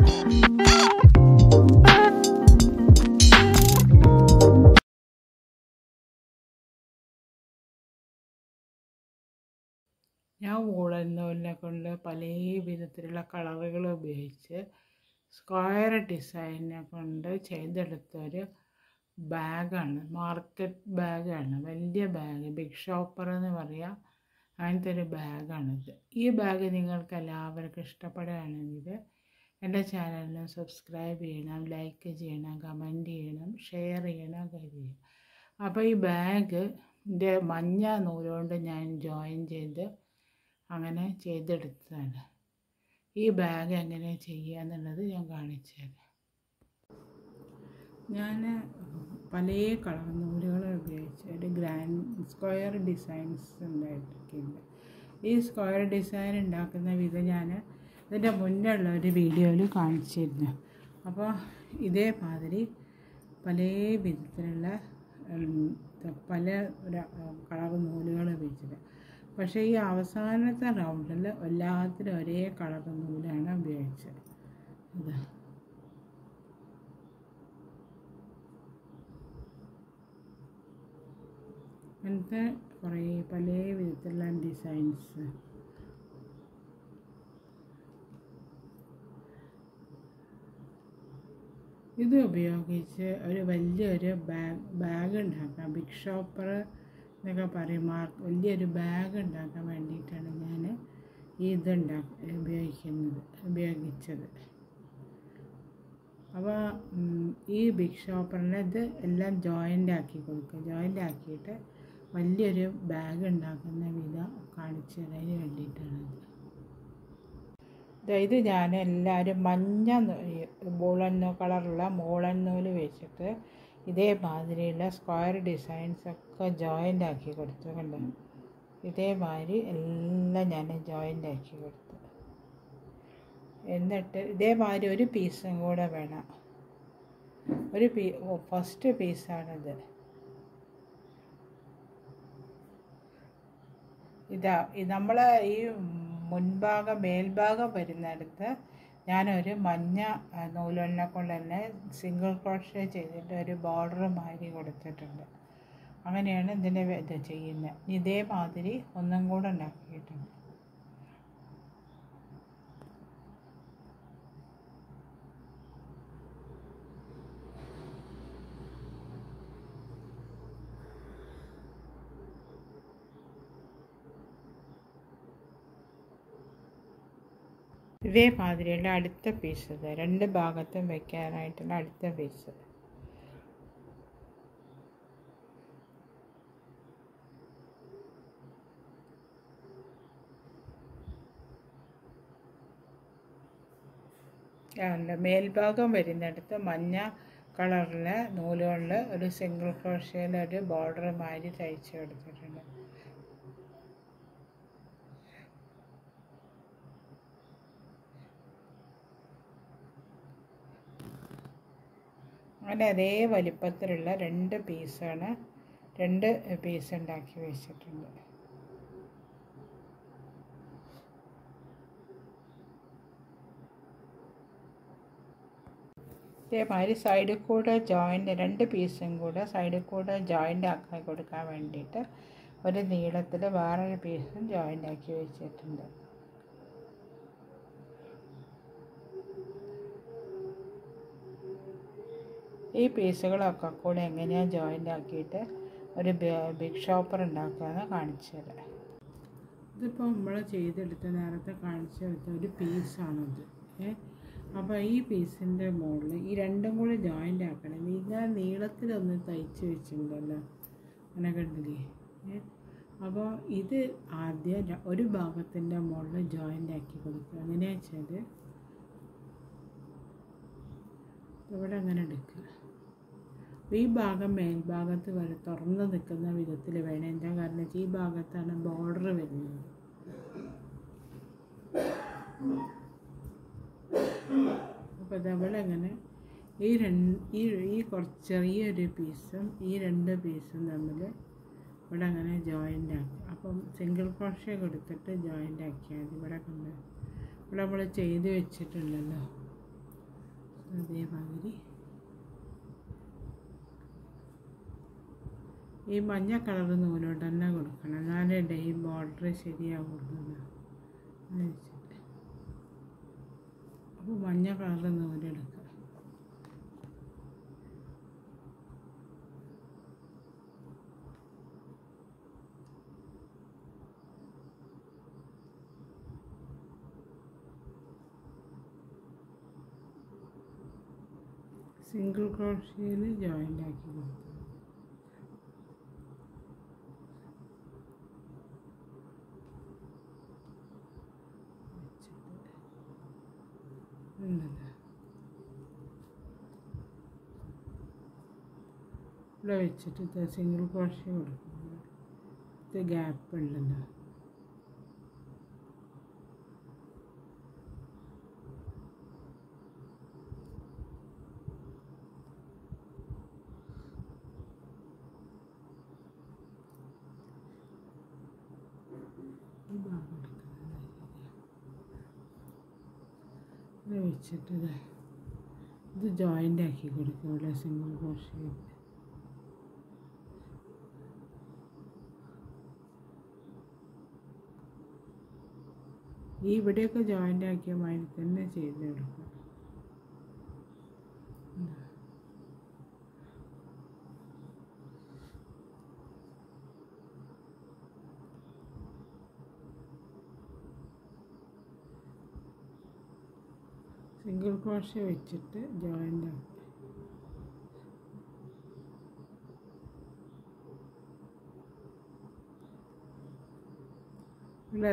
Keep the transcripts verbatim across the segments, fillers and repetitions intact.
ഞാൻ വൂളൻ നൂലിനെ കൊണ്ട് പല വിധത്തിലുള്ള കളറുകൾ ഉപയോഗിച്ച് സ്ക്വയർ ഡിസൈനെ കൊണ്ട് ചെയ്തെടുത്തൊരു ബാഗാണ്. മാർക്കറ്റ് ബാഗാണ്, വലിയ ബാഗ്, ബിഗ് ഷോപ്പർ എന്ന് പറയാം. അങ്ങനത്തെ ഒരു ബാഗാണിത്. ഈ ബാഗ് നിങ്ങൾക്ക് എല്ലാവർക്കും ഇഷ്ടപ്പെടുകയാണെങ്കിൽ എൻ്റെ ചാനലിന് സബ്സ്ക്രൈബ് ചെയ്യണം, ലൈക്ക് ചെയ്യണം, കമൻറ്റ് ചെയ്യണം, ഷെയർ ചെയ്യണം, ഒക്കെ ചെയ്യണം. അപ്പോൾ ഈ ബാഗിൻ്റെ മഞ്ഞ നൂലുകൊണ്ട് ഞാൻ ജോയിൻ ചെയ്ത് അങ്ങനെ ചെയ്തെടുത്തതാണ്. ഈ ബാഗ് എങ്ങനെ ചെയ്യുക എന്നുള്ളത് ഞാൻ കാണിച്ചു തരാം. ഞാൻ പല കളർ നൂലുകൾ ഉപയോഗിച്ച് ഒരു ഗ്രാൻഡ് സ്ക്വയർ ഡിസൈൻസ് ഉണ്ടാക്കിയിട്ടുണ്ട്. ഈ സ്ക്വയർ ഡിസൈൻ ഉണ്ടാക്കുന്ന വിധം ഞാൻ ഇതിൻ്റെ മുന്നേ ഉള്ള ഒരു വീഡിയോയിൽ കാണിച്ചിരുന്നു. അപ്പോൾ ഇതേമാതിരി പല വിധത്തിലുള്ള പല കളർ നൂലുകൾ ഉപയോഗിച്ചിട്ട്, പക്ഷേ ഈ അവസാനത്തെ റൗണ്ടിൽ എല്ലാത്തിനും ഒരേ കളർ നൂലാണ് ഉപയോഗിച്ചത്. ഇതാ അങ്ങനത്തെ കുറേ പല വിധത്തിലുള്ള ഡിസൈൻസ്. ഇത് ഉപയോഗിച്ച് ഒരു വലിയൊരു ബാഗ് ബാഗ് ഉണ്ടാക്കാം. ബിഗ് ഷോപ്പർ എന്നൊക്കെ പറയും. മാർക്ക് വലിയൊരു ബാഗ് ഉണ്ടാക്കാൻ വേണ്ടിയിട്ടാണ് ഞാൻ ഈ ഇതുണ്ടാക്കി ഉപയോഗിക്കുന്നത് ഉപയോഗിച്ചത്. അപ്പോൾ ഈ ബിഗ് ഷോപ്പറിനെ ഇത് എല്ലാം ജോയിൻ്റ് ആക്കി കൊടുക്കുക. ജോയിൻ്റ് ആക്കിയിട്ട് വലിയൊരു ബാഗ് ഉണ്ടാക്കുന്ന വിധം കാണിച്ചു തരാൻ വേണ്ടിയിട്ടാണത്. ഇത് ഞാൻ എല്ലാവരും മഞ്ഞ വൂളൻ കളറുള്ള വൂളൻ നൂല് വെച്ചിട്ട് ഇതേമാതിരിയുള്ള സ്ക്വയർ ഡിസൈൻസൊക്കെ ജോയിൻ്റ് ആക്കി കൊടുത്തു. കണ്ടോ, ഇതേമാതിരി എല്ലാം ഞാൻ ജോയിൻ്റ് ആക്കി കൊടുത്തു. എന്നിട്ട് ഇതേമാതിരി ഒരു പീസും കൂടെ വേണം. ഒരു പീ ഫസ്റ്റ് പീസാണിത്. ഇതാ നമ്മൾ ഈ മുൻഭാഗം മേൽഭാഗം വരുന്നിടത്ത് ഞാനൊരു മഞ്ഞ നൂലിനെ കൊണ്ട് തന്നെ സിംഗിൾ ക്രോഷേ ചെയ്തിട്ട് ഒരു ബോർഡർ മാതിരി കൊടുത്തിട്ടുണ്ട്. അങ്ങനെയാണ് ഇതിൻ്റെ ഇത് ചെയ്യുന്നത്. ഇതേമാതിരി ഒന്നും കൂടെ ഉണ്ടാക്കിയിട്ടുണ്ട്. ഇതേമാതിരിയുള്ള അടുത്ത പീസ്, ഇത് രണ്ട് ഭാഗത്തും വയ്ക്കാനായിട്ടുള്ള അടുത്ത പീസ്. മേൽഭാഗം വരുന്നിടത്ത് മഞ്ഞ കളറിലെ നൂലുകളിൽ ഒരു സിംഗിൾ ക്രോഷയിൽ ഒരു ബോർഡർ മാതിരി തയ്ച്ച് കൊടുത്തിട്ടുണ്ട്. അങ്ങനെ അതേ വലിപ്പത്തിലുള്ള രണ്ട് പീസാണ്, രണ്ട് പീസ് ഉണ്ടാക്കി വെച്ചിട്ടുണ്ട്. ഇതേമാതിരി സൈഡിൽ കൂടെ ജോയിൻ്റ് രണ്ട് പീസും കൂടെ സൈഡിൽ കൂടെ ജോയിൻ്റ് ആക്കി കൊടുക്കാൻ വേണ്ടിയിട്ട് ഒരു നീളത്തിൽ വേറൊരു പീസും ജോയിൻ്റ് ആക്കി വെച്ചിട്ടുണ്ട്. ഈ പീസുകളൊക്കെ കൂടെ എങ്ങനെയാണ് ജോയിൻ്റ് ആക്കിയിട്ട് ഒരു ബിഗ് ഷോപ്പർ ഉണ്ടാക്കുകയെന്ന് കാണിച്ചു തരാം. ഇതിപ്പോൾ നമ്മൾ ചെയ്തെടുത്ത നേരത്തെ കാണിച്ചെടുത്ത ഒരു പീസാണിത്. ഏ അപ്പോൾ ഈ പീസിൻ്റെ മുകളിൽ ഈ രണ്ടും കൂടെ ജോയിൻ്റ് ആക്കണം. ഞാൻ നീളത്തിലൊന്ന് തയ്ച്ച് വെച്ചിട്ടുണ്ടല്ലോ, അങ്ങനെ കണ്ടില്ലേ. ഏ അപ്പോൾ ഇത് ആദ്യം ഒരു ഭാഗത്തിൻ്റെ മുകളിൽ ജോയിൻ്റ് ആക്കി കൊടുക്കുക. എങ്ങനെയാ വെച്ചാൽ ഇവിടെ അങ്ങനെ എടുക്കുക. ഈ ഭാഗം മേൽഭാഗത്ത് വരെ തുറന്ന് നിൽക്കുന്ന വിധത്തിൽ വേണം. എന്താ കാരണം വെച്ചാൽ ഈ ഭാഗത്താണ് ബോർഡർ വരുന്നത്. അപ്പോൾ അതവിടെ അങ്ങനെ ഈ രണ്ട് ഈ ഈ കുറച്ച് ചെറിയൊരു പീസും ഈ രണ്ട് പീസും തമ്മിൽ ഇവിടെ അങ്ങനെ ജോയിൻ്റ് ആക്കുക. അപ്പം സിംഗിൾ ക്രോഷേ കൊടുത്തിട്ട് ജോയിൻ്റ് ആക്കിയാൽ മതി. ഇവിടെ കൊണ്ട് ഇവിടെ നമ്മൾ ചെയ്ത് വെച്ചിട്ടുണ്ടല്ലോ, അതേമാതിരി ഈ മഞ്ഞ കളർ നൂലോട്ട് തന്നെ കൊടുക്കണം, എന്നാലേ ഈ ബോർഡർ ശരിയാവുള്ളൂ. വെച്ചിട്ട് അപ്പോൾ മഞ്ഞ കളർ നൂലെടുക്കുക. സിംഗിൾ ക്രോഷയിൽ ജോയിൻ്റ് ആക്കി കൊടുക്കുക. ഇവിടെ വെച്ചിട്ട് സിംഗിൾ ക്രോഷേ കൊടുക്കുക. ഇത് ഗ്യാപ്പ് ഉണ്ടല്ലോ, ഈ ഭാഗം ഇവിടെ വെച്ചിട്ട് ഇത് ജോയിൻ്റ് ആക്കി കൊടുക്കുക. ഇവിടെ സിംഗിൾ ക്രോഷേ ഈ ഇവിടെയൊക്കെ ജോയിൻ്റ് ആക്കിയ മാതിരി തന്നെ ചെയ്ത് കൊടുക്കുക. സിംഗിൾ ക്രോഷേ വെച്ചിട്ട് ജോയിൻ്റ് ആക്കുക. ഇവിടെ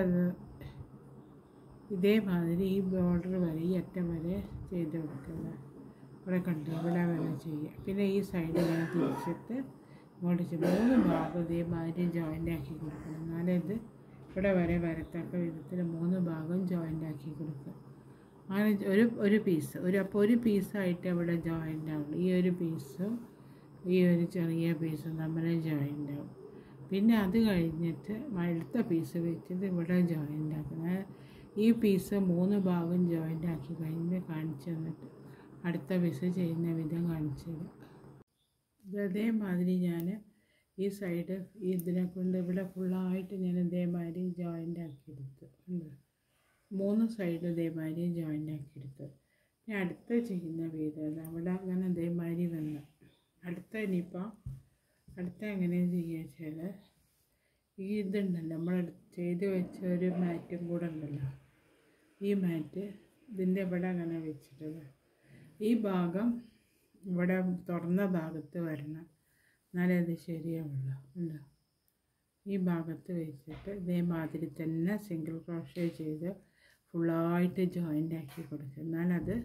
ഇതേമാതിരി ഈ ബോർഡർ വരെ ഈ അറ്റം വരെ ചെയ്ത് കൊടുക്കുക. ഇവിടെ കണ്ടു ഇവിടെ വരെ ചെയ്യുക. പിന്നെ ഈ സൈഡ് ഇങ്ങനെ തിരിച്ചിട്ട് ഇങ്ങോട്ട് മൂന്ന് ഭാഗം ഇതേമാതിരി ജോയിൻ്റ് ആക്കി കൊടുക്കണം, എന്നാലേ ഇത് ഇവിടെ വരെ വരത്തക്ക വിധത്തിൽ മൂന്ന് ഭാഗം ജോയിൻ്റ് ആക്കി കൊടുക്കുക. അങ്ങനെ ഒരു ഒരു പീസ് ഒരു അപ്പോൾ ഒരു പീസായിട്ട് ഇവിടെ ജോയിൻ്റ് ആവുള്ളൂ. ഈ ഒരു പീസും ഈ ഒരു ചെറിയ പീസും തമ്മിൽ ജോയിൻ്റ് ആവും. പിന്നെ അത് കഴിഞ്ഞിട്ട് അടുത്ത പീസ് വെച്ചിട്ട് ഇവിടെ ജോയിൻ്റ് ആക്കണം. ഈ പീസ് മൂന്ന് ഭാഗം ജോയിൻ്റ് ആക്കി കഴിഞ്ഞ് കാണിച്ചു തന്നിട്ട് അടുത്ത പീസ് ചെയ്യുന്ന വിധം കാണിച്ചു തരാം. ഇത് അതേമാതിരി ഞാൻ ഈ സൈഡ് ഇതിനെ കൊണ്ട് ഇവിടെ ഫുള്ളായിട്ട് ഞാൻ ഇതേമാതിരി ജോയിൻ്റ് ആക്കിയെടുത്തു. മൂന്ന് സൈഡ് ഇതേമാതിരി ജോയിൻ്റ് ആക്കിയെടുത്തു. ഇനി അടുത്ത ചെയ്യുന്ന വിധം അവിടെ അങ്ങനെ ഇതേമാതിരി വന്നു. അടുത്ത ഇനിയിപ്പോൾ അടുത്ത എങ്ങനെയാണ് ചെയ്യുക വെച്ചാൽ ഈ ഇതുണ്ടല്ലോ നമ്മൾ ചെയ്ത് വെച്ച ഒരു മാറ്റും കൂടെ ഉണ്ടല്ലോ, ഈ മാറ്റ് ഇതിൻ്റെ ഇവിടെ അങ്ങനെ വെച്ചിട്ടുള്ള ഈ ഭാഗം ഇവിടെ തുറന്ന ഭാഗത്ത് വരണം, എന്നാലേ അത് ശരിയാവുള്ളൂ. ഉണ്ടോ? ഈ ഭാഗത്ത് വെച്ചിട്ട് ഇതേമാതിരി തന്നെ സിംഗിൾ ക്രോഷേ ചെയ്ത് ഫുള്ളായിട്ട് ജോയിൻ്റ് ആക്കി കൊടുക്കുക, എന്നാലത്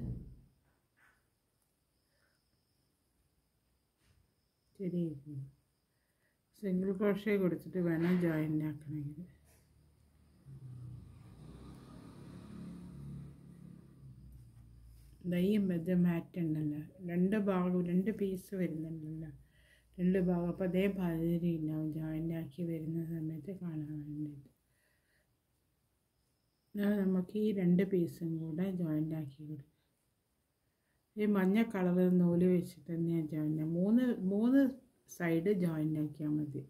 ശരിയായിരിക്കും. സിംഗിൾ ക്രോഷേ കൊടുത്തിട്ട് വേണം ജോയിൻ്റ് ആക്കണമെങ്കിൽ. ഈ ഇത് മാറ്റുണ്ടല്ലോ, രണ്ട് ഭാഗം രണ്ട് പീസ് വരുന്നുണ്ടല്ലോ, രണ്ട് ഭാഗം. അപ്പോൾ അതേ മാതിരി ഉണ്ടാവും ജോയിൻ്റ് ആക്കി വരുന്ന സമയത്ത് കാണാൻ വേണ്ടിയിട്ട്. നമുക്ക് ഈ രണ്ട് പീസും കൂടെ ജോയിൻ്റ് ആക്കി കൊടുക്കും. ഈ മഞ്ഞ കളർ നൂല് വെച്ചിട്ട് തന്നെയാണ് ജോയിൻ്റ്. മൂന്ന് മൂന്ന് സൈഡ് ജോയിൻ്റ് ആക്കിയാൽ മതി.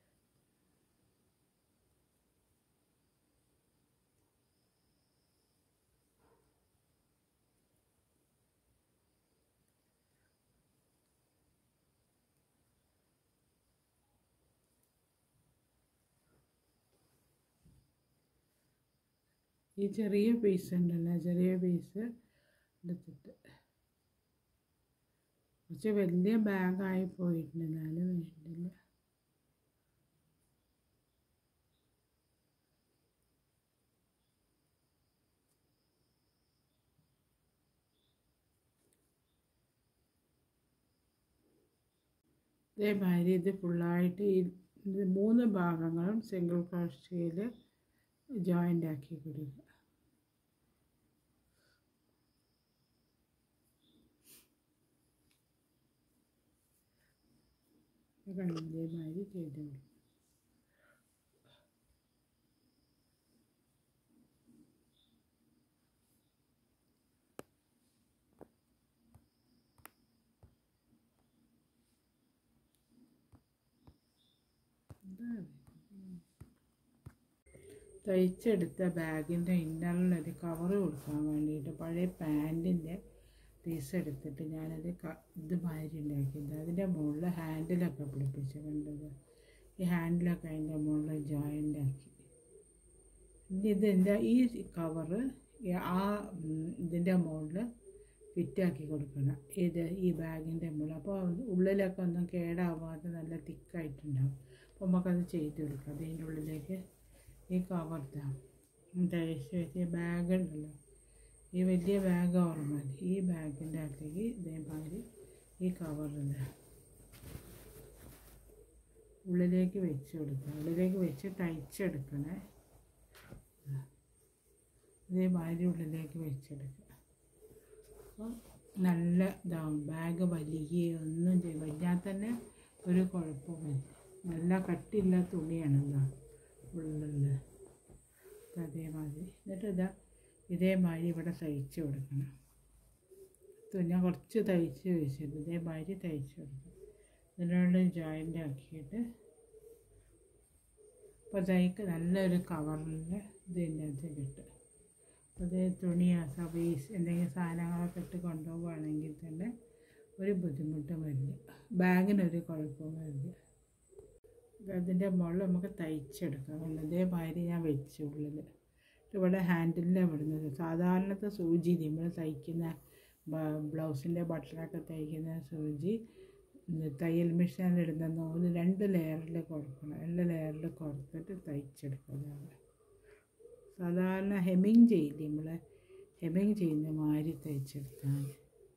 ഈ ചെറിയ പീസ് ഉണ്ടല്ലോ, ചെറിയ പീസ് എടുത്തിട്ട് കുറച്ച് വലിയ ബാഗായി പോയിട്ടുണ്ട്, എന്നാലും വേണ്ടില്ല. ഇതേമാതിരി ഇത് ഫുള്ളായിട്ട് ഈ മൂന്ന് ഭാഗങ്ങളും സിംഗിൾ ക്രോഷയിൽ ജോയിൻ്റ് ആക്കി കൊടുക്കുക. ഇതേമാതിരി ചെയ്ത് കൊടുക്കുക. തയ്ച്ചെടുത്ത ബാഗിൻ്റെ ഇന്നറിനൊരു കവറ് കൊടുക്കാൻ വേണ്ടിയിട്ട് പഴയ പാൻറ്റിൻ്റെ പീസ് എടുത്തിട്ട് ഞാനത് ക ഇത് മാതിരി ഉണ്ടാക്കിയത്. അതിൻ്റെ മുകളിൽ ഹാൻഡിലൊക്കെ പിടിപ്പിച്ച് കണ്ടത്. ഈ ഹാൻഡിലൊക്കെ അതിൻ്റെ മുകളിൽ ജോയിൻ്റ് ആക്കി. ഇനി ഇതിൻ്റെ ഈ കവറ് ആ ഇതിൻ്റെ മുകളിൽ ഫിറ്റാക്കി കൊടുക്കണം. ഇത് ഈ ബാഗിൻ്റെ മുകളിൽ. അപ്പോൾ ഉള്ളിലൊക്കെ ഒന്നും കേടാവാതെ നല്ല തിക്കായിട്ടുണ്ടാവും. അപ്പോൾ നമുക്കത് ചെയ്ത് കൊടുക്കാം. അതിൻ്റെ ഉള്ളിലേക്ക് ഈ കവർ തയ്ച്ച് വെച്ച് ബാഗുണ്ടല്ലോ, ഈ വലിയ ബാഗ് ഓർമ്മ, ഈ ബാഗിൻ്റെ അകത്തേക്ക് ഇതേമാതിരി ഈ കവറില്ല ഉള്ളിലേക്ക് വെച്ച് കൊടുക്കുക. ഉള്ളിലേക്ക് വെച്ച് തയ്ച്ചെടുക്കണേ. ഇതേമാതിരി ഉള്ളിലേക്ക് വെച്ചെടുക്കുക. അപ്പോൾ നല്ല ഇതാവും. ബാഗ് വലിയൊന്നും ചെയ്യും, വലിയാൽ തന്നെ ഒരു കുഴപ്പമില്ല. നല്ല കട്ടിയുള്ള തുണിയാണ് എന്താ ഉള്ളിൽ. അതേമാതിരി എന്നിട്ട് ഇതാ ഇതേമാതിരി ഇവിടെ തയ്ച്ച് കൊടുക്കണം. തുന്ന കുറച്ച് തയ്ച്ച് വെച്ചിട്ട് ഇതേമാതിരി തയ്ച്ച് കൊടുക്കണം. ഇതിനോട് ജോയിൻ്റ് ആക്കിയിട്ട് അപ്പോൾ തയ്ക്ക് നല്ലൊരു കവറിൽ ഇതിൻ്റെ അത് കിട്ടും. അത് തുണിയോ സബീസ് എന്തെങ്കിലും സാധനങ്ങളൊക്കെ ഇട്ട് കൊണ്ടുപോവുകയാണെങ്കിൽ തന്നെ ഒരു ബുദ്ധിമുട്ടും വരില്ല, ബാഗിനൊരു കുഴപ്പവും വരില്ല. അതിൻ്റെ മുകളിൽ നമുക്ക് തയ്ച്ചെടുക്കാം. ഇതേമാതിരി ഞാൻ വെച്ചു ഉള്ളിൽ. ഇവിടെ ഹാൻഡിലിലാണ് വിടുന്നത്. സാധാരണത്തെ സൂചി നമ്മൾ തയ്ക്കുന്ന ബ്ലൗസിൻ്റെ ബട്ടണൊക്കെ തയ്ക്കുന്ന സൂചി തയ്യൽ മെഷീനിലിടുന്ന നൂല് രണ്ട് ലെയറിൽ കൊടുക്കണം. രണ്ട് ലെയറിൽ കൊടുത്തിട്ട് തയ്ച്ചെടുക്കുന്നതാണ്. സാധാരണ ഹെമ്മിങ് ചെയ്യില്ലേ, നമ്മൾ ഹെമ്മിങ് ചെയ്യുന്ന മാതിരി തയ്ച്ചെടുത്താൽ മതി.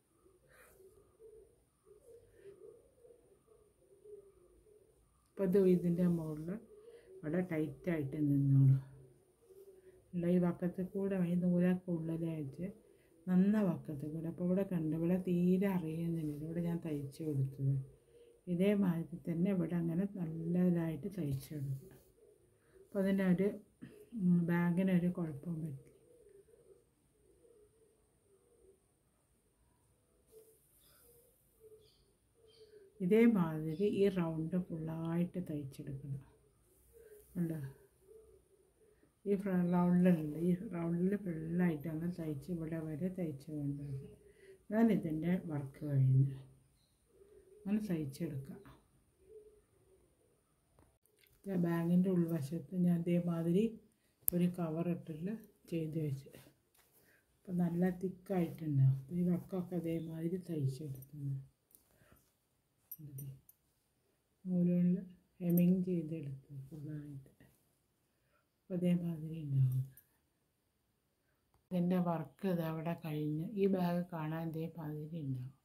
അപ്പോൾ ഇത് ഇതിൻ്റെ മുകളിൽ അവിടെ ടൈറ്റായിട്ട് നിന്നോളൂ. ഉള്ള ഈ വക്കത്തിൽ കൂടെ ഈ നൂലൊക്കെ ഉള്ളിലയച്ച് നന്ന വക്കത്തിൽ കൂടെ. അപ്പോൾ ഇവിടെ കണ്ടു, ഇവിടെ തീരെ അറിയുന്നില്ല. ഇവിടെ ഞാൻ തയ്ച്ച് കൊടുത്തത് ഇതേമാതിരി തന്നെ ഇവിടെ അങ്ങനെ നല്ലതായിട്ട് തയ്ച്ച് കൊടുക്കുക. അപ്പോൾ അതിനൊരു ബാഗിനൊരു കുഴപ്പവും പറ്റില്ല. ഇതേമാതിരി ഈ റൗണ്ട് ഫുള്ളായിട്ട് തയ്ച്ചെടുക്കണം. ഉണ്ടോ, ഈ റൗണ്ടിലുള്ള ഈ റൗണ്ടിൽ ഫുള്ളായിട്ട് അങ്ങ് തയ്ച്ച് ഇവിടെ വരെ തയ്ച്ച് കൊണ്ടുവരണം. ഞാൻ ഇതിൻ്റെ വർക്ക് കഴിഞ്ഞു അങ്ങനെ തയ്ച്ചെടുക്കാം. ബാഗിൻ്റെ ഉൾവശത്ത് ഞാൻ ഇതേമാതിരി ഒരു കവർ ഇട്ടിട്ട് ചെയ്ത് വെച്ച്. അപ്പോൾ നല്ല തിക്കായിട്ടുണ്ടാവും. ഈ വക്കൊക്കെ അതേമാതിരി തയ്ച്ചെടുക്കുന്നു. നൂലുകൊണ്ട് ഹെമ്മിങ് ചെയ്തെടുത്തു ഫുള്ളായിട്ട്. അപ്പോൾ അതേമാതിരി ഉണ്ടാവും. ഇതിൻ്റെ വർക്ക് ഇതവിടെ കഴിഞ്ഞ് ഈ ബാഗ് കാണാൻ ഇതേമാതിരി ഉണ്ടാവും.